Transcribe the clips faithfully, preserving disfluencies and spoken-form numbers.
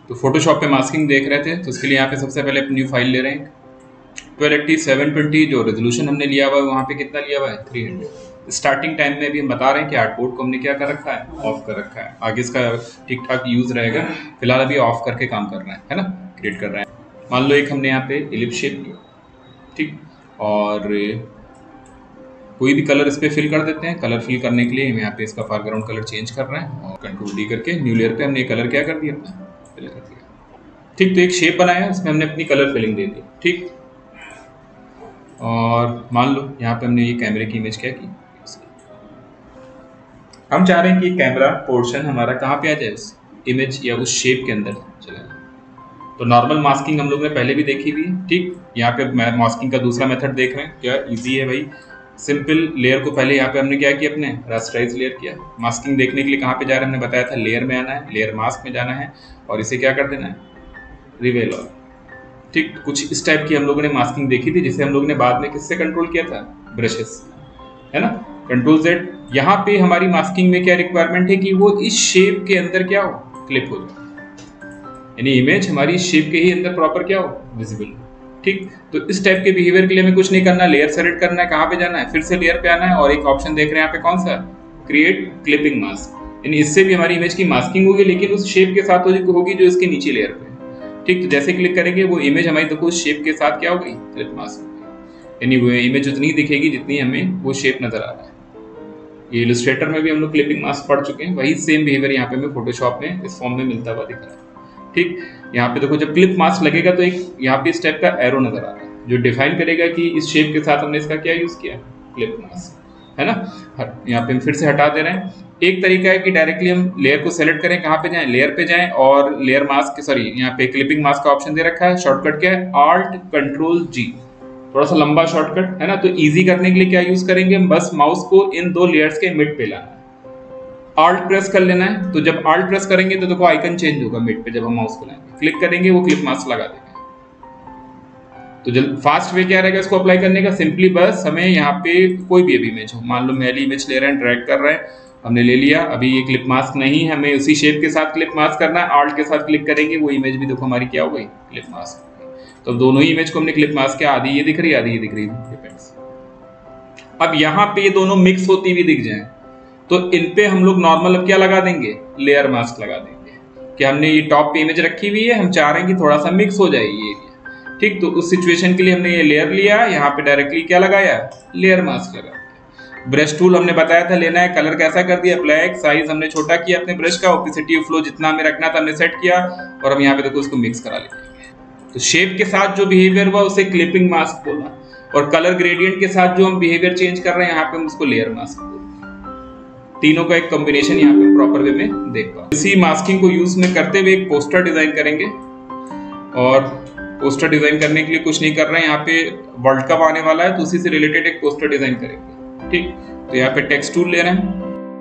तो फोटोशॉप पे मास्किंग देख रहे थे, तो उसके लिए यहाँ पे सबसे पहले न्यू फाइल ले रहे हैं। ट्वेल्व एट्टी सेवन ट्वेंटी जो रेजोल्यूशन हमने लिया हुआ है वहाँ पे कितना लिया हुआ है, थ्री हंड्रेड। स्टार्टिंग टाइम में भी हम बता रहे हैं कि आर्टबोर्ड को हमने क्या कर रखा है, ऑफ कर रखा है। आगे इसका ठीक ठाक यूज रहेगा, फिलहाल अभी ऑफ करके काम कर रहे हैं, है ना, क्रिएट कर रहे हैं। मान लो एक हमने यहाँ पे इलिप्स शेप लिया, ठीक, और कोई भी कलर इस पर फिल कर देते हैं। कलर फिल करने के लिए हम यहाँ पे इसका बैकग्राउंड कलर चेंज कर रहे हैं और कंट्रोल डी करके न्यू लेयर पे हमने कलर क्या कर दिया, अपना फिल कर दिया, ठीक। तो एक शेप बनाया, उसमें हमने अपनी कलर फिलिंग दे दी, ठीक। और मान लो यहाँ पे हमने ये कैमरे की इमेज क्या की, हम चाह रहे हैं कि कैमरा पोर्शन हमारा कहाँ पे आ जाए, उस इमेज या उस शेप के अंदर चला जाए। तो नॉर्मल मास्किंग हम लोग ने पहले भी देखी हुई है, ठीक। यहाँ पे मास्किंग का दूसरा मेथड देख रहे हैं, क्या इजी है भाई। सिंपल लेयर को पहले यहाँ पे हमने क्या किया, अपने रास्टराइज लेयर किया। मास्किंग देखने के लिए कहाँ पे जा रहे हैं, हमने बताया था लेयर में आना है, लेयर मास्क में जाना है और इसे क्या कर देना है, रिवेल ऑल, ठीक। कुछ इस टाइप की हम लोगों ने मास्किंग देखी थी, जिसे हम लोग ने बाद में किससे कंट्रोल किया था, ब्रशेस, है ना, कंट्रोल जेड। यहाँ पे हमारी मास्किंग में क्या रिक्वायरमेंट है कि वो इस शेप के अंदर क्या हो, क्लिप हो जाए, यानी इमेज हमारी इस शेप के ही अंदर प्रॉपर क्या हो, विजिबल, ठीक। तो इस टाइप के बिहेवियर के लिए हमें कुछ नहीं करना, लेयर सेलेक्ट करना है, कहाँ पे जाना है, फिर से लेयर पे आना है और एक ऑप्शन देख रहे हैं यहाँ पे कौन सा, क्रिएट क्लिपिंग मास्क, यानी इससे भी हमारी इमेज की मास्किंग होगी, लेकिन उस शेप के साथ होगी जो इसके नीचे लेयर पे, ठीक। तो जैसे क्लिक करेंगे वो इमेज हमारी देखो उस शेप के साथ क्या हो गई, क्लिप मास्क हो गई, यानी वो इमेज उतनी दिखेगी जितनी हमें वो शेप नजर आ रहा है। ये इलस्ट्रेटर में भी हम लोग क्लिपिंग मास्क पढ़ चुके हैं, वही सेम बिहेवियर यहाँ पे हमें फोटोशॉप में इस फॉर्म में मिलता हुआ दिख रहा है, ठीक। यहाँ पे देखो जब क्लिप मास्क लगेगा तो एक यहाँ पे इस टाइप का एरो नजर आ रहा है जो डिफाइन करेगा कि इस शेप के साथ हमने इसका क्या यूज किया, क्लिप मास्क, है ना। यहाँ पे हम फिर से हटा दे रहे हैं। एक तरीका है कि डायरेक्टली हम लेयर को सेलेक्ट करें, कहाँ पे जाएं, लेयर पे जाएं और लेयर मास्क, सॉरी यहाँ पे क्लिपिंग मास्क का ऑप्शन दे रखा है, शॉर्टकट क्या है, आल्ट कंट्रोल जी, थोड़ा सा लंबा शॉर्टकट है ना। तो इजी करने के लिए क्या यूज करेंगे हम, बस माउस को इन दो लेयर्स के मिड पे लाना है, आल्ट प्रेस कर लेना है। तो जब आल्ट प्रेस करेंगे तो देखो आइकन चेंज होगा मिड पे, जब हम माउस को लाएंगे, क्लिक करेंगे वो क्लिप मास्क लगा देंगे। तो जब फास्ट वे क्या रहेगा इसको अप्लाई करने का, सिंपली बस हमें यहाँ पे कोई भी अभी इमेज हो, मान लो मैली इमेज ले रहे हैं, ड्रैग कर रहे हैं, हमने ले लिया, अभी ये क्लिप मास्क नहीं, हमें उसी शेप के साथ क्लिप मास्क करना है, आल्ट के साथ क्लिक करेंगे वो इमेज भी देखो हमारी क्या हो गई, क्लिप मास्क। तो दोनों ही इमेज को हमने क्लिप मास्क किया, आधी ये दिख रही है आधी ये दिख रही है, डिपेंड्स। अब यहाँ पे ये दोनों मिक्स होती हुई दिख जाए तो इन पे हम लोग नॉर्मल अब क्या लगा देंगे, लेयर मास्क लगा देंगे कि हमने ये टॉप पे इमेज रखी हुई है, हम चाह रहे हैं कि थोड़ा सा मिक्स हो जाए ये, ठीक। तो उस सिचुएशन के लिए हमने ये लेयर लिया, यहाँ पे डायरेक्टली क्या लगाया, लेयर मास्क लगा दिया। ब्रश टूल हमने बताया था लेना है, कलर कैसा कर दिया, ब्लैक, साइज हमने छोटा किया अपने ब्रश का, ओपेसिटी फ्लो जितना हमें रखना था हमने सेट किया और हम यहाँ पे देखो उसको मिक्स करा लेंगे। तो शेप के साथ जो बिहेवियर हुआ उसे क्लिपिंग मास्क बोला, और कलर ग्रेडियंट के साथ जो हम बिहेवियर चेंज कर रहे हैं यहाँ पे हम उसको लेयर मास्क बोलते हैं। तीनों का एक कॉम्बिनेशन यहाँ पे प्रॉपर वे में देख पाओ। इसी मास्किंग को यूज में करते हुए एक पोस्टर डिजाइन करेंगे, और पोस्टर डिजाइन करने के लिए कुछ नहीं कर रहे हैं, यहाँ पे वर्ल्ड कप आने वाला है तो उसी से रिलेटेड एक पोस्टर डिजाइन करेंगे, ठीक। तो यहाँ पे टेक्स्ट टूल ले रहे हैं,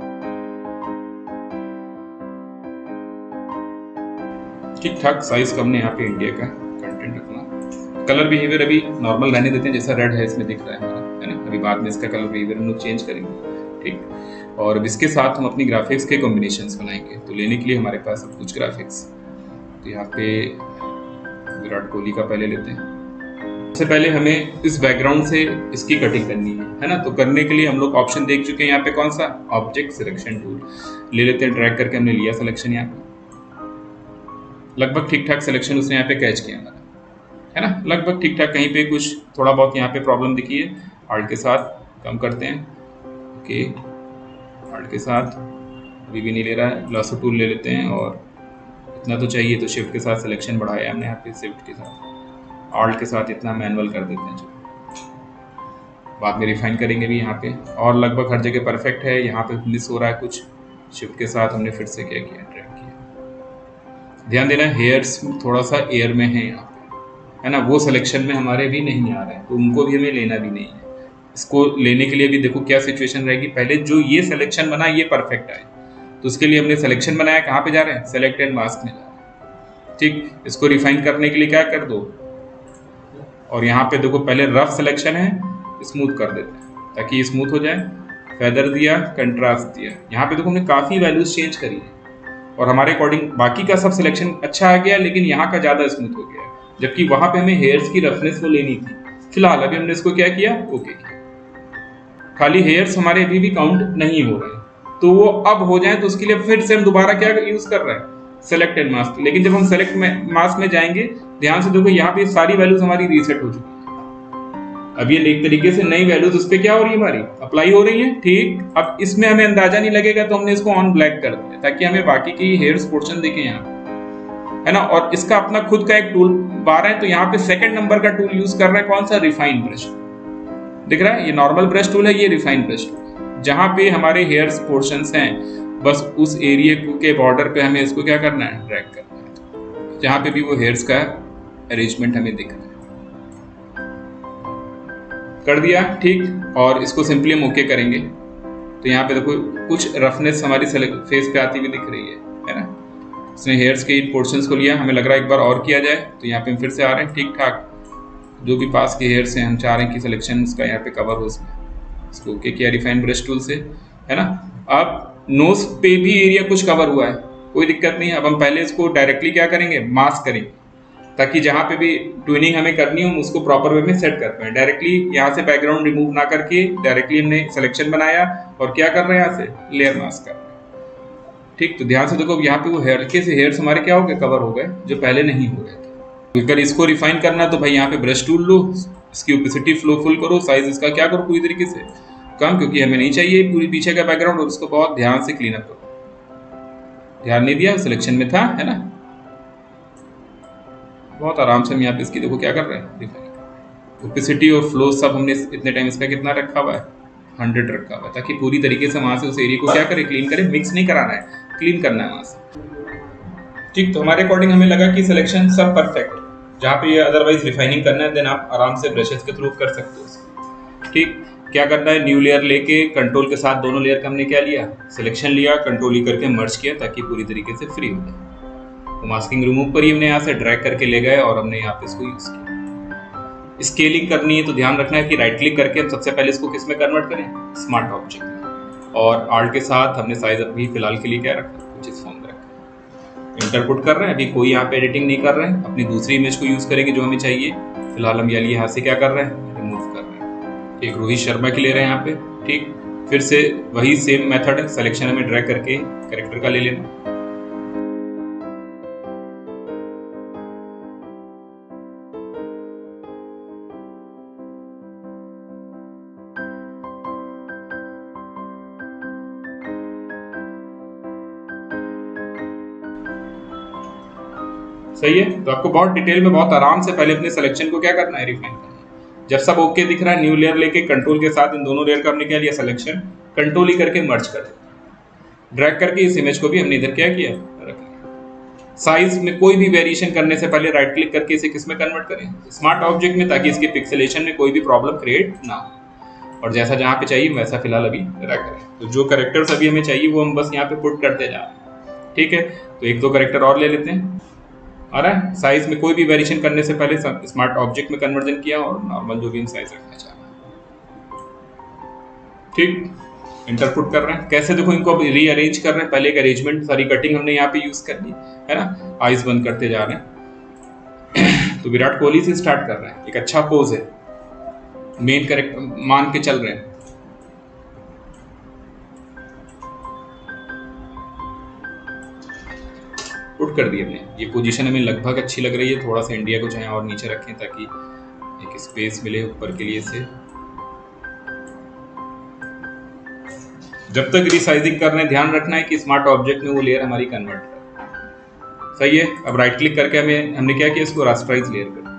ठीक ठाक साइज का हमने यहाँ पे इंडिया का कंटेंट रखना। कलर बिहेवियर अभी नॉर्मल रहने देते हैं, जैसा रेड है इसमें दिख रहा है हमारा, है ना। अभी बाद में इसका कलर बिहेवियर हम लोग चेंज करेंगे, ठीक। और अब इसके साथ हम अपनी ग्राफिक्स के कॉम्बिनेशंस बनाएंगे। तो लेने के लिए हमारे पास सब कुछ ग्राफिक्स, तो यहाँ पे विराट कोहली का पहले लेते हैं। सबसे पहले हमें इस बैकग्राउंड से इसकी कटिंग करनी है, है ना। तो करने के लिए हम लोग ऑप्शन देख चुके हैं, यहाँ पे कौन सा, ऑब्जेक्ट सिलेक्शन टूल ले लेते हैं, ड्रैग करके हमने लिया सिलेक्शन, यहाँ पे लगभग ठीक ठाक सिलेक्शन उसने यहाँ पे कैच किया हमारा, है ना, लगभग ठीक ठाक। कहीं पे कुछ थोड़ा बहुत यहाँ पे प्रॉब्लम दिखी है, आर्ट के साथ कम करते हैं, ओके, आर्ट के साथ अभी भी नहीं ले रहा है, लासो टूल ले लेते हैं और इतना तो चाहिए, तो शिफ्ट के साथ सिलेक्शन बढ़ाया हमने यहाँ पे, शिफ्ट के साथ, ऑल्ट के साथ इतना मैनुअल कर देते हैं, जो बाद में रिफाइन करेंगे भी यहाँ पे। और लगभग हर जगह परफेक्ट है, यहाँ पे मिस हो रहा है कुछ, शिफ्ट के साथ हमने फिर से क्या किया, ड्रैग किया। ध्यान देना हेयर्स थोड़ा सा एयर में है यहाँ पे, है ना, वो सिलेक्शन में हमारे भी नहीं आ रहे हैं, तो उनको भी हमें लेना भी नहीं है। इसको लेने के लिए भी देखो क्या सिचुएशन रहेगी, पहले जो ये सिलेक्शन बना ये परफेक्ट आए, तो उसके लिए हमने सिलेक्शन बनाया, कहाँ पे जा रहे हैं, सेलेक्ट एंड मास्क में जा रहे हैं, ठीक। इसको रिफाइन करने के लिए क्या कर दो, और यहाँ पे देखो पहले रफ सिलेक्शन है, स्मूथ कर देते हैं ताकि स्मूथ हो जाए, फेदर दिया, कंट्रास्ट दिया। यहाँ पे देखो हमने काफी वैल्यूज चेंज करी है, और हमारे अकॉर्डिंग बाकी का सब सिलेक्शन अच्छा आ गया, लेकिन यहाँ का ज़्यादा स्मूथ हो गया, जबकि वहाँ पे हमें हेयर्स की रफनेस वो लेनी थी। फिलहाल अभी हमने इसको क्या किया, ओके किया। खाली हेयर्स हमारे अभी भी काउंट नहीं हो रहे हैं, तो वो अब हो जाए तो उसके लिए फिर से हम दोबारा क्या यूज़ कर रहे हैं, सेलेक्ट एंड मास्क। लेकिन जब हम सेलेक्ट में मास्क में जाएंगे, ध्यान से देखो यहाँ पे सारी वैल्यूज हमारी रीसेट हो चुकी है। अब ये एक तरीके से नई वैल्यूज उस पर क्या हो रही है, हमारी अप्लाई हो रही है। ठीक, अब इसमें हमें अंदाजा नहीं लगेगा तो हमने इसको ऑन ब्लैक कर दिया ताकि हमें बाकी की हेयर्स पोर्शन दिखे यहाँ, है ना। और इसका अपना खुद का एक टूल बार है, तो यहाँ पे सेकंड नंबर का टूल यूज कर रहे हैं, कौन सा, रिफाइन ब्रश। दिख रहा है, ये नॉर्मल ब्रश टूल है, ये रिफाइन ब्रश टूल। जहाँ पे हमारे हेयर्स पोर्शंस हैं, बस उस एरिया के बॉर्डर पे हमें इसको क्या करना है, ड्रैग करना है, जहाँ पे भी वो हेयर्स का अरेंजमेंट हमें दिख रहा है। कर दिया, ठीक। और इसको सिंपली हम ओके करेंगे तो यहाँ पे देखो कुछ रफनेस हमारी फेस पे आती हुई दिख रही है, है ना। इसने हेयर्स के इन पोर्शंस को लिया, हमें लग रहा है एक बार और किया जाए, तो यहाँ पे हम फिर से आ रहे हैं ठीक ठाक। जो भी पास के हेयर्स हैं हम चाह रहे हैं कि सिलेक्शन का यहाँ पे कवर हो, उसमें इसको ओके किया रिफाइन ब्रश टूल से, है ना। अब नोज पे भी एरिया कुछ कवर हुआ है, कोई दिक्कत नहीं। अब हम पहले इसको डायरेक्टली क्या करेंगे, मास्क करेंगे, ताकि जहाँ पे भी ट्यूनिंग हमें करनी हो हम उसको प्रॉपर वे में सेट कर पाए। डायरेक्टली यहाँ से बैकग्राउंड रिमूव ना करके डायरेक्टली हमने सिलेक्शन बनाया और क्या कर रहे हैं, यहाँ से लेयर मास्क कर रहे हैं। ठीक, तो ध्यान से देखो यहाँ पे वो हल्के से हेयर्स हमारे क्या हो गए, कवर हो गए, जो पहले नहीं हो रहे थे। अगर इसको रिफाइन करना तो भाई यहाँ पे ब्रश टूल लो, इसकी ओपेसिटी फ्लो फुल करो, साइज इसका क्या करो पूरी तरीके से कम, क्योंकि हमें नहीं चाहिए पूरी पीछे का बैकग्राउंड, और उसको बहुत ध्यान से क्लीन अप करो। ध्यान नहीं दिया, सिलेक्शन में था, है ना। बहुत आराम से हम यहाँ पे इसकी देखो क्या कर रहे हैं, रिफाइन। ओपेसिटी और फ्लो सब हमने इतने टाइम इसका कितना रखा हुआ है, हंड्रेड रखा हुआ है, ताकि पूरी तरीके से वहां से उस एरिया को क्या करे, क्लीन करे। मिक्स नहीं कराना है, क्लीन करना है वहां से। ठीक, तो हमारे अकॉर्डिंग हमें लगा कि सिलेक्शन सब परफेक्ट, जहाँ पे ये अदरवाइज रिफाइनिंग करना है देन आप आराम से ब्रशेस के थ्रू कर सकते हो। ठीक, क्या करना है, न्यू लेयर लेके कंट्रोल के साथ दोनों लेयर का हमने क्या लिया, सिलेक्शन लिया, कंट्रोल ही करके मर्ज किया ताकि पूरी तरीके से फ्री हो जाए। तो मास्किंग रिमूव पर ही हमने यहाँ से ड्रैग करके ले गए और हमने यहाँ पे इसको यूज किया। स्केलिंग करनी है तो ध्यान रखना है कि राइट क्लिक करके हम सबसे पहले इसको किस में कन्वर्ट करें, स्मार्ट ऑब्जेक्ट में, और आर्ट के साथ हमने साइज अभी फिलहाल के लिए क्या रखा, कुछ इस फॉर्म में रखा। इंटर पुट कर रहे हैं, अभी कोई यहाँ पे एडिटिंग नहीं कर रहे हैं, अपनी दूसरी इमेज को यूज करेंगे जो हमें चाहिए। फिलहाल हम ये यहाँ से क्या कर रहे हैं, रिमूव कर रहे हैं। एक रोहित शर्मा की ले रहे हैं यहाँ पे। ठीक, फिर से वही सेम मेथड है, सिलेक्शन हमें ड्रैग करके कैरेक्टर का ले लेना। सही है, तो आपको बहुत डिटेल में बहुत आराम से पहले अपने सिलेक्शन को क्या करना है, रिफाइन करना है। जब सब ओके दिख रहा है, न्यू लेयर लेके कंट्रोल के साथ इन दोनों लेयर का हमने क्या लिया, सिलेक्शन, कंट्रोल ही करके मर्ज कर दिया। ड्रैग करके इस इमेज को भी हमने इधर क्या किया, रख लिया। साइज में कोई भी वेरिएशन करने से पहले राइट क्लिक करके इसे किस में कन्वर्ट करें, स्मार्ट ऑब्जेक्ट में, ताकि इसके पिक्सेलेशन में कोई भी प्रॉब्लम क्रिएट ना हो। और जैसा जहाँ पे चाहिए वैसा फिलहाल अभी रख करें। तो जो कैरेक्टर्स अभी हमें चाहिए वो हम बस यहाँ पे पुट करते जा रहे हैं। ठीक है, तो एक दो कैरेक्टर और ले लेते हैं। आ रहा है, साइज में कोई भी वेरिएशन करने से पहले स्मार्ट ऑब्जेक्ट में कन्वर्जन किया और नॉर्मल जो भी हम साइज रखना चाह रहे हैं। ठीक, इंटर पुट कर रहे हैं। कैसे देखो इनको अब रीअरेंज कर रहे हैं, पहले एक अरेंजमेंट सारी कटिंग हमने यहाँ पे यूज कर ली है ना। आइज बंद करते जा रहे हैं तो विराट कोहली से स्टार्ट कर रहे हैं, एक अच्छा पोज है, मेन कैरेक्टर मान के चल रहे हैं। पुट कर दिया हमने, ये पोजीशन हमें लगभग अच्छी लग रही है। थोड़ा सा इंडिया को चाहे और नीचे रखें ताकि एक स्पेस मिले ऊपर के लिए से। जब तक रिसाइजिंग कर रहे हैं ध्यान रखना है कि स्मार्ट ऑब्जेक्ट में वो लेयर हमारी कन्वर्ट कर। सही है, अब राइट क्लिक करके हमें हमने क्या किया, इसको रास्टराइज लेयर कर।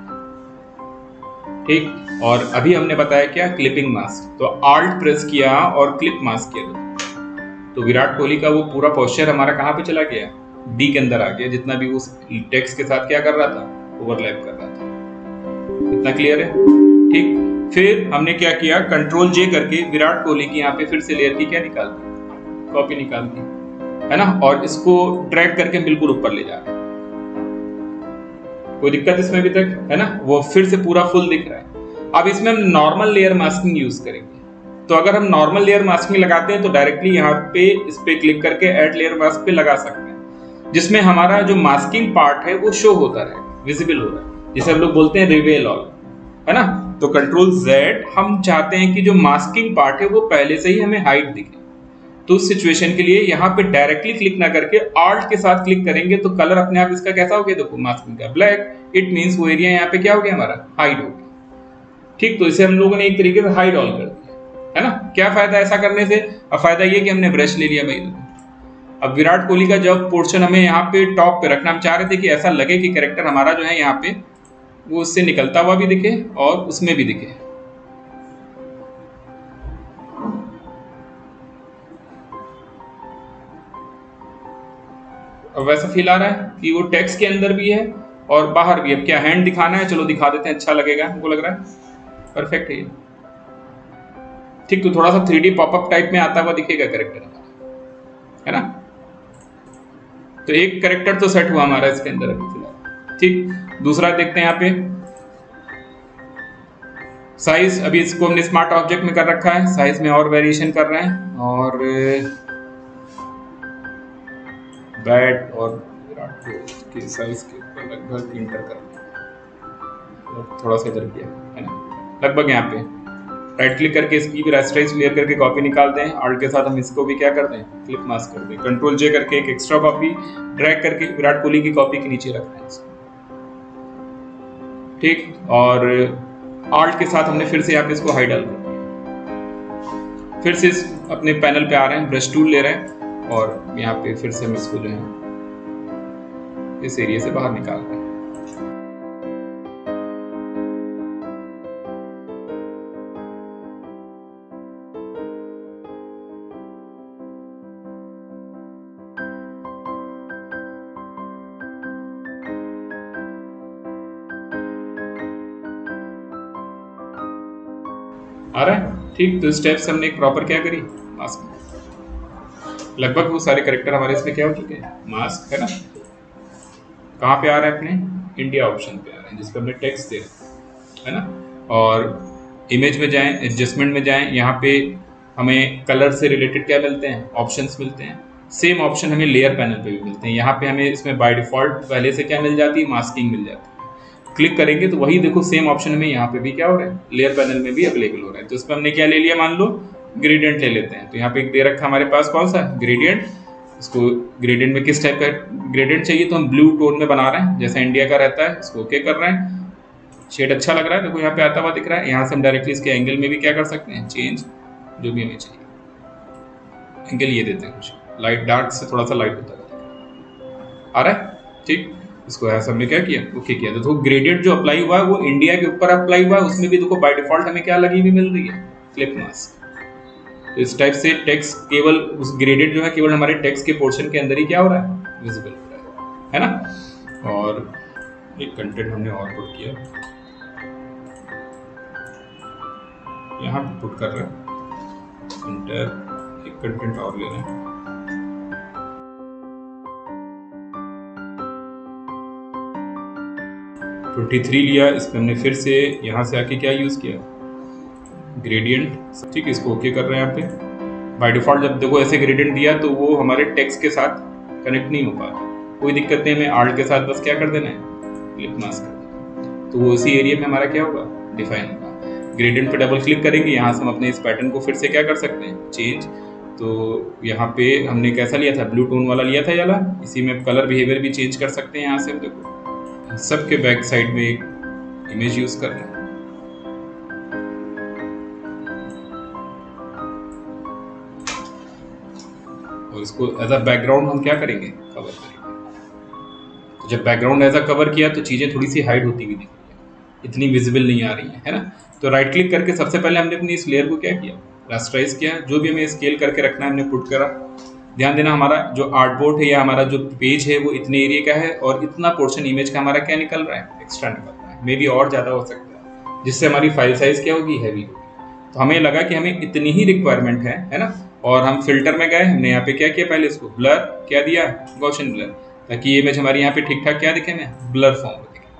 ठीक, और अभी हमने बताया क्या, क्लिपिंग मास्क। तो आल्ट प्रेस किया और क्लिप मास्क किया तो विराट कोहली का वो पूरा पोस्चर हमारा कहाँ पे चला गया, डी के अंदर आ गया, जितना भी उस टेक्स्ट के साथ क्या कर रहा था, ओवरलैप कर रहा था। इतना क्लियर है। ठीक, फिर हमने क्या किया, कंट्रोल जे करके विराट कोहली की यहाँ पे फिर से लेयर की क्या निकाल दी, कॉपी निकाल दी है ना, और इसको ड्रैग करके बिल्कुल ऊपर ले जा रहे हैं। कोई दिक्कत इसमें अभी तक है ना, वो फिर से पूरा फुल दिख रहा है। अब इसमें हम नॉर्मल लेयर मास्किंग यूज करेंगे। तो अगर हम नॉर्मल लेयर मास्किंग लगाते हैं तो डायरेक्टली यहाँ पे इस पे क्लिक करके ऐड लेयर मास्क पे लगा सकते हैं। जिसमें हमारा जो मास्किंग पार्ट है वो शो होता रहे, विजिबल हो रहा है, जिसे हम लोग बोलते हैं रिवेल ऑल, है ना। तो कंट्रोल जेड, हम चाहते हैं कि जो मास्किंग पार्ट है वो पहले से ही हमें हाइड दिखे। तो उस सिचुएशन के लिए यहाँ पे डायरेक्टली क्लिक ना करके ऑल्ट के साथ क्लिक करेंगे तो कलर अपने आप इसका कैसा हो गया, देखो मास्किंग का ब्लैक। इट मींस वो एरिया यहाँ पे क्या हो गया, हमारा हाइड हो गया। ठीक, तो इसे हम लोगों ने एक तरीके से हाइड ऑल कर दिया, है ना। क्या फायदा ऐसा करने से, अब फायदा ये कि हमने ब्रश ले लिया भाई। अब विराट कोहली का जब पोर्शन हमें यहाँ पे टॉप पे रखना, हम चाह रहे थे कि ऐसा लगे कि कैरेक्टर हमारा जो है यहाँ पे वो उससे निकलता हुआ भी दिखे और उसमें भी दिखे। अब वैसा फील आ रहा है कि वो टेक्स्ट के अंदर भी है और बाहर भी। अब क्या हैंड दिखाना है, चलो दिखा देते हैं, अच्छा लगेगा, हमको लग रहा है परफेक्ट है। ठीक, तो थोड़ा सा थ्री डी पॉपअप टाइप में आता हुआ दिखेगा कैरेक्टर हमारा, है ना। तो एक कैरेक्टर तो सेट हुआ हमारा इसके अंदर अभी फिलहाल। ठीक, दूसरा देखते हैं यहाँ पे साइज। अभी इसको हमने स्मार्ट ऑब्जेक्ट में कर रखा है, साइज में और वेरिएशन कर रहे हैं और बैट और विराट कोहली के साइज के ऊपर लगभग इंटर कर दिया, थोड़ा सा इधर किया, है ना, लगभग यहाँ पे राइट क्लिक करके इसकी भी रास्टराइज क्लियर करके कॉपी निकाल दें। ऑल्ट के साथ हम इसको भी क्या कर दें, क्लिप मास्क कर दें। कंट्रोल जे करके एक एक्स्ट्रा कॉपी ड्रैग करके विराट कोहली की कॉपी के नीचे रख दें इसको। ठीक, और ऑल्ट के साथ हमने फिर से यहाँ पे इसको हाइड डाल दिया। फिर से इस अपने पैनल पे आ रहे हैं, ब्रश टूल ले रहे हैं और यहाँ पे फिर से हम इसको जो है इस एरिया से बाहर निकाल रहे हैं। आ रहा है। ठीक, तो स्टेप्स हमने एक प्रॉपर क्या करी, मास्क। लगभग वो सारे कैरेक्टर हमारे इसमें क्या हो चुके हैं, मास्क, है ना। कहाँ पे आ रहा है, अपने इंडिया ऑप्शन पे आ रहे हैं, जिसपे हमने टेक्स्ट दे रहे हैं, है ना। और इमेज में जाएं, एडजस्टमेंट में जाएं, यहाँ पे हमें कलर से रिलेटेड क्या मिलते हैं, ऑप्शंस मिलते हैं। सेम ऑप्शन हमें लेयर पैनल पे भी मिलते हैं। यहाँ पे हमें इसमें बाय डिफॉल्ट पहले से क्या मिल जाती है, मास्किंग मिल जाती है। क्लिक करेंगे तो वही देखो सेम ऑप्शन में यहाँ पे भी क्या हो रहा है, लेयर पैनल में भी अवेलेबल हो रहा है। तो इसमें हमने क्या ले लिया, मान लो ग्रेडियंट ले लेते हैं। तो यहाँ पे दे रखा हमारे पास कौन सा, ग्रेडियंट। इसको ग्रेडियंट में किस टाइप का ग्रेडियंट चाहिए, तो हम ब्लू टोन में बना रहे हैं, जैसा इंडिया का रहता है। इसको ओके कर रहे हैं, शेड अच्छा लग रहा है, देखो यहाँ पे आता हुआ दिख रहा है। यहाँ से हम डायरेक्टली इसके एंगल में भी क्या कर सकते हैं, चेंज, जो भी हमें चाहिए एंगल ये देते हैं, कुछ लाइट डार्क से थोड़ा सा लाइट होता है, आ रहा है। ठीक, इसको ऐसा हमने क्या किया, ओके किया। तो ग्रेडियंट जो अप्लाई हुआ है वो इंडिया के ऊपर अप्लाई हुआ है, उसमें भी देखो बाय डिफॉल्ट हमें क्या लगी हुई मिल रही है, क्लिप मास्क। तो इस टाइप से टेक्स्ट केवल उस ग्रेडियंट जो है केवल हमारे टेक्स्ट के पोर्शन के अंदर ही क्या हो रहा है, विजिबल हो रहा है, है ना। और एक कंटेंट हमने और पुट किया, यहाँ पे पुट कर रहे हैं इंटर, एक कंटेंट और ले रहे हैं। तेईस लिया, इसमें हमने फिर से यहाँ से आके क्या यूज किया, ग्रेडियंट। ठीक, इसको ओके कर रहे हैं। यहाँ पे बाय डिफॉल्ट जब देखो ऐसे ग्रेडियंट दिया तो वो हमारे टेक्स्ट के साथ कनेक्ट नहीं हो पा रहा, कोई दिक्कत नहीं, हमें आर्ट के साथ बस क्या कर देना है, क्लिप मास्क कर देना, तो वो उसी एरिया में हमारा क्या होगा, डिफाइन होगा। ग्रेडियंट पे डबल क्लिक करेंगे, यहाँ से हम अपने इस पैटर्न को फिर से क्या कर सकते हैं, चेंज। तो यहाँ पे हमने कैसा लिया था, ब्लू टोन वाला लिया था ये वाला, इसी में कलर बिहेवियर भी चेंज कर सकते हैं। यहाँ से हम देखो सबके बैक साइड में एक इमेज यूज कर रहे हैं, और इसको एज अ बैकग्राउंड हम क्या करेंगे, कवर करेंगे। तो जब बैकग्राउंड एज अ कवर किया तो चीजें थोड़ी सी हाइड होती हुई दिख रही है, इतनी विजिबल नहीं आ रही है, है ना। तो राइट क्लिक करके सबसे पहले हमने अपनी इस लेयर को क्या किया, रास्टराइज किया। जो भी हमें स्केल करके रखना है हमने पुट करा। ध्यान देना, हमारा जो आर्टबोर्ड है या हमारा जो पेज है वो इतने एरिया का है और इतना पोर्शन इमेज का हमारा क्या निकल रहा है, एक्स्ट्रा निकल रहा है, मे बी और ज़्यादा हो सकता है, जिससे हमारी फाइल साइज क्या होगी, हैवी होगी। तो हमें लगा कि हमें इतनी ही रिक्वायरमेंट है, है ना। और हम फिल्टर में गए, हमने यहाँ पे क्या किया, पहले इसको ब्लर क्या दिया, गॉसियन ब्लर, ताकि ये इमेज हमारी यहाँ पे ठीक ठाक क्या दिखे, में ब्लर फॉर्म में दिखे।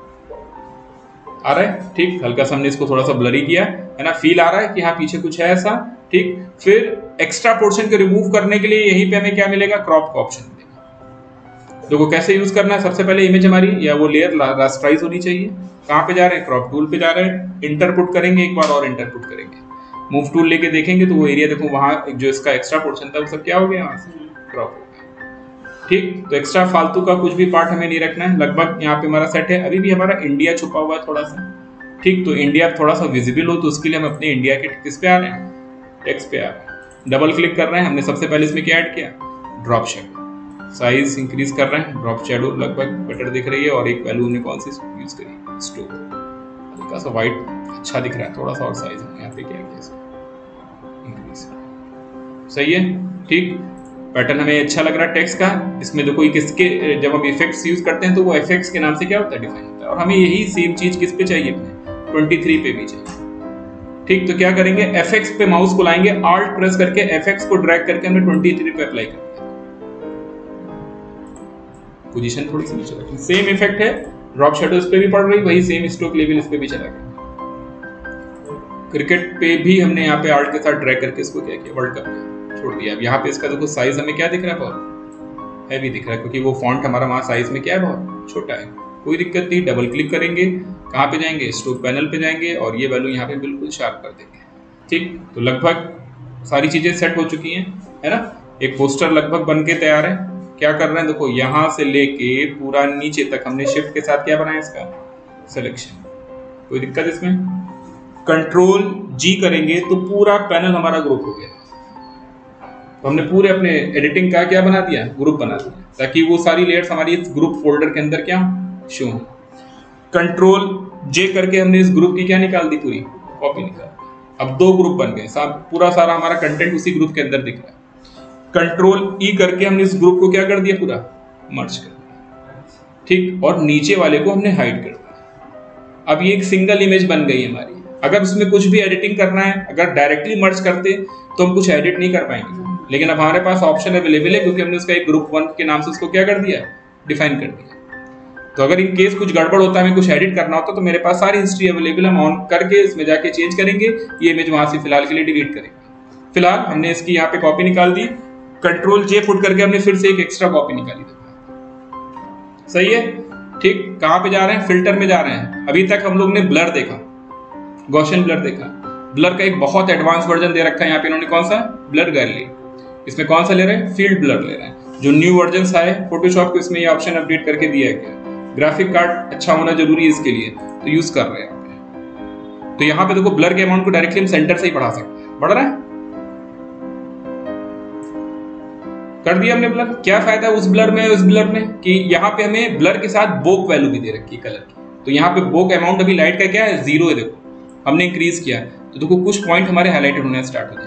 आ रहा है, ठीक, हल्का सा हमने इसको थोड़ा सा ब्लरी किया, है ना, फील आ रहा है कि हाँ पीछे कुछ है ऐसा। ठीक, फिर एक्स्ट्रा पोर्शन को रिमूव करने के लिए यहीं पे हमें क्या मिलेगा, क्रॉप का ऑप्शन मिलेगा। देखो कैसे यूज करना है। सबसे पहले इमेज हमारी या वो लेयर रास्टराइज होनी चाहिए। कहाँ पे जा रहे हैं, क्रॉप टूल पे जा रहे हैं, इंटरपुट करेंगे, एक बार और इंटरपुट करेंगे, मूव टूल लेके देखेंगे तो वो एरिया देखो वहां जो इसका एक्स्ट्रा पोर्शन था वो सब क्या हो गया, वहां से क्रॉप हो गया। ठीक, तो एक्स्ट्रा फालतू का कुछ भी पार्ट हमें नहीं रखना है। लगभग यहाँ पे हमारा सेट है। अभी भी हमारा इंडिया छुपा हुआ है थोड़ा सा। ठीक, तो इंडिया थोड़ा सा विजिबल हो तो उसके लिए हम अपने इंडिया के किस पे आ रहे हैं, टेक्स्ट पे आ रहे हैं, डबल क्लिक कर रहे हैं। हमने सबसे पहले इसमें क्या ऐड किया, ड्रॉप शेडो, साइज इंक्रीज कर रहे हैं, ड्रॉप शेडो लगभग बेटर दिख रही है। और एक वैल्यू हमने कौन सी यूज करी, स्टोक, हल्का सा व्हाइट अच्छा दिख रहा है, थोड़ा सा और साइज हमने यहाँ पे क्या किया इसका इंक्रीज, सही है। ठीक, पैटर्न हमें अच्छा लग रहा है टेक्स्ट का। इसमें देखो किसके, जब हम इफेक्ट्स यूज करते हैं तो वो इफेक्ट्स के नाम से क्या होता है, डिफाइन होता है। और हमें यही सेम चीज किस पे चाहिए, अपने तेईस पे भी चाहिए। ठीक, तो क्या करेंगे, एफ एक्स पे माउस को लाएंगे, आल्ट प्रेस करके एफ एक्स को ड्रैग करके हमने तेईस पे अप्लाई कर दिया। पोजीशन थोड़ी सी नीचे रखें, सेम इफेक्ट है, ड्रॉप शेडो इस पे भी पड़ रही, वही सेम स्ट्रोक लेवल इस पे भी चला गया। क्रिकेट पे भी हमने यहाँ पे आल्ट के साथ ड्रैग करके इसको क्या किया, वर्ल्ड कप छोड़ दिया। अब यहाँ पे इसका देखो साइज हमें क्या दिख रहा है, बहुत हैवी दिख रहा है, क्योंकि वो फॉन्ट हमारा वहां साइज में क्या है, बहुत छोटा है। कोई दिक्कत नहीं, डबल क्लिक करेंगे, कहाँ पे जाएंगे, स्ट्रोक पैनल पे जाएंगे और ये वैल्यू यहाँ पे बिल्कुल शार्प कर देंगे। ठीक, तो लगभग सारी चीजें सेट हो चुकी हैं, है ना। एक पोस्टर लगभग बन के तैयार है। क्या कर रहे हैं, देखो यहाँ से लेके पूरा नीचे तक हमने शिफ्ट के साथ क्या बनाया, इसका सिलेक्शन। कोई दिक्कत इसमें, कंट्रोल जी करेंगे तो पूरा पैनल हमारा ग्रुप हो गया। तो हमने पूरे अपने एडिटिंग का क्या बना दिया, ग्रुप बना दिया, ताकि वो सारी लेयर्स हमारी इस ग्रुप फोल्डर के अंदर क्या शो हो। कंट्रोल जे करके हमने इस ग्रुप की क्या निकाल दी, पूरी कॉपी निकाल दी। अब दो ग्रुप बन गए, सब पूरा सारा हमारा कंटेंट उसी ग्रुप के अंदर दिख रहा है। कंट्रोल ई करके हमने इस ग्रुप को क्या कर दिया, पूरा मर्ज कर दिया। ठीक, और नीचे वाले को हमने हाइड कर दिया। अब ये एक सिंगल इमेज बन गई हमारी। अगर उसमें कुछ भी एडिटिंग करना है, अगर डायरेक्टली मर्ज करते तो हम कुछ एडिट नहीं कर पाएंगे, लेकिन अब हमारे पास ऑप्शन अवेलेबल है, क्योंकि हमने उसका एक ग्रुप वन के नाम से उसको क्या कर दिया, डिफाइन कर दिया। तो अगर इन केस कुछ गड़बड़ होता है, हमें कुछ एडिट करना होता, तो मेरे पास सारी हिस्ट्री अवेलेबल, हम ऑन करके इसमें जाके चेंज करेंगे, ये इमेज वहां से फिलहाल के लिए डिलीट करेंगे। फिलहाल हमने इसकी यहाँ पे कॉपी निकाल दी, कंट्रोल जे पुट करके हमने फिर से एक एक्स्ट्रा कॉपी निकाली, सही है। ठीक, कहाँ पे जा रहे हैं, फिल्टर में जा रहे हैं। अभी तक हम लोग ने ब्लर देखा, गॉसियन ब्लर देखा। ब्लर का एक बहुत एडवांस वर्जन दे रखा है यहाँ पे इन्होंने, कौन सा, ब्लर गैलरी। इसमें कौन सा ले रहे हैं, फील्ड ब्लर ले रहे हैं। जो न्यू वर्जन आए फोटोशॉप को, इसमें ये ऑप्शन अपडेट करके दिया है क्या, ग्राफिक कार्ड अच्छा होना जरूरी है इसके लिए, तो यूज कर रहे हैं। तो यहाँ पे देखो ब्लर के अमाउंट को डायरेक्टली हम सेंटर से ही बढ़ा सकते हैं, बढ़ रहा है, कर दिया हमने ब्लर। क्या फायदा है उस ब्लर में, उस ब्लर में कि यहाँ पे हमें ब्लर के साथ बोक वैल्यू भी दे रखी है कलर की। तो यहाँ पे बोक अमाउंट अभी लाइट का क्या है, जीरो है, देखो हमने इंक्रीज किया तो देखो कुछ पॉइंट हमारे हाईलाइटेड होने स्टार्ट हो जाए।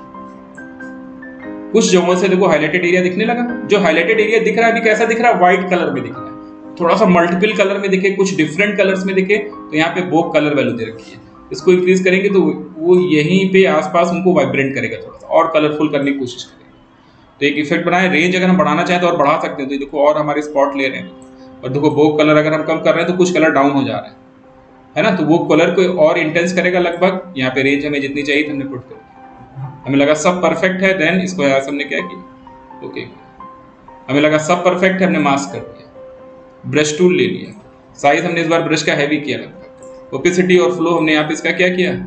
कुछ जगहों से देखो हाईलाइटेड एरिया दिखने लगा। जो हाईलाइटेड एरिया दिख रहा है अभी कैसा दिख रहा है, व्हाइट कलर में दिख रहा है। थोड़ा सा मल्टीपल कलर में दिखे, कुछ डिफरेंट कलर्स में दिखे, तो यहाँ पे बोक कलर वैल्यू दे रखी है। इसको इंक्रीज करेंगे तो वो यहीं पे आसपास उनको वाइब्रेंट करेगा, थोड़ा सा और कलरफुल करने की कोशिश करेगा। तो एक इफेक्ट बनाए। रेंज अगर हम बढ़ाना चाहें तो और बढ़ा सकते हैं, तो देखो और हमारे स्पॉट ले रहे हैं। और देखो बोक कलर अगर हम कम कर रहे हैं तो कुछ कलर डाउन हो जा रहे हैं, है ना। तो वो कलर को और इंटेंस करेगा लगभग। यहाँ पे रेंज हमें जितनी चाहिए हमने पुट कर दिया, हमें लगा सब परफेक्ट है। देन इसको यहाँ से हमने क्या किया, ओके, हमें लगा सब परफेक्ट है, हमने मास्क कर दिया, ब्रश टूल ले लिया, साइज हमने इस बार ब्रश का हैवी किया लगभग, ओपेसिटी और फ्लो हमने यहाँ पे इसका क्या किया,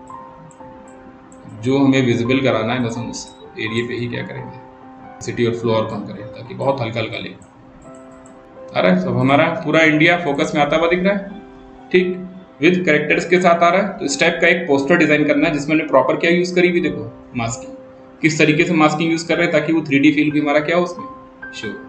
जो हमें विजिबल कराना है बस हम उस एरिया पे ही क्या करेंगे, सिटी और फ्लो और कम करें ताकि बहुत हल्का हल्का ले। अरे सब हमारा पूरा इंडिया फोकस में आता हुआ दिख रहा है, ठीक, विद कैरेक्टर्स के साथ आ रहा है। तो इस टाइप का एक पोस्टर डिजाइन करना है जिसमें हमने प्रॉपर क्या यूज करी हुई, देखो मास्किंग, किस तरीके से मास्किंग यूज कर रहे हैं ताकि वो थ्री डी फील भी हमारा क्या हो उसमें शो।